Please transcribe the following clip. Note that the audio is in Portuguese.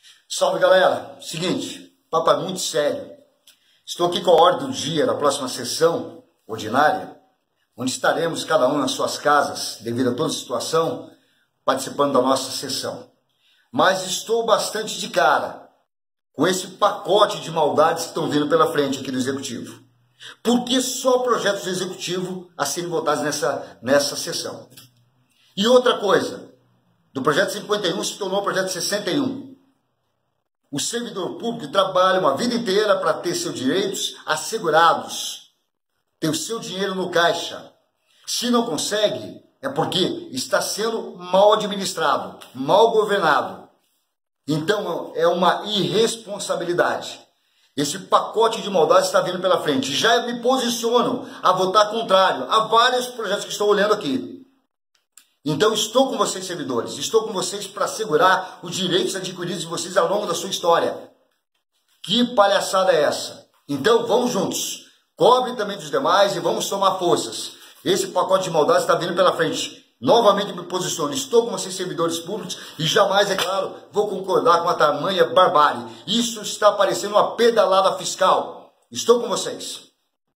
Salve, galera! Seguinte, papo é muito sério. Estou aqui com a ordem do dia da próxima sessão ordinária, onde estaremos cada um nas suas casas, devido a toda a situação, participando da nossa sessão. Mas estou bastante de cara com esse pacote de maldades que estão vindo pela frente aqui do Executivo. Por que só projetos do Executivo a serem votados nessa sessão? E outra coisa, do projeto 51 se tornou o projeto 61. O servidor público trabalha uma vida inteira para ter seus direitos assegurados, ter o seu dinheiro no caixa. Se não consegue, é porque está sendo mal administrado, mal governado. Então é uma irresponsabilidade. Esse pacote de maldade está vindo pela frente. Já me posiciono a votar contrário a vários projetos que estou olhando aqui. Então estou com vocês, servidores. Estou com vocês para assegurar os direitos adquiridos de vocês ao longo da sua história. Que palhaçada é essa? Então vamos juntos. Cobre também dos demais e vamos somar forças. Esse pacote de maldade está vindo pela frente. Novamente me posiciono. Estou com vocês, servidores públicos, e jamais, é claro, vou concordar com a tamanha barbárie. Isso está parecendo uma pedalada fiscal. Estou com vocês.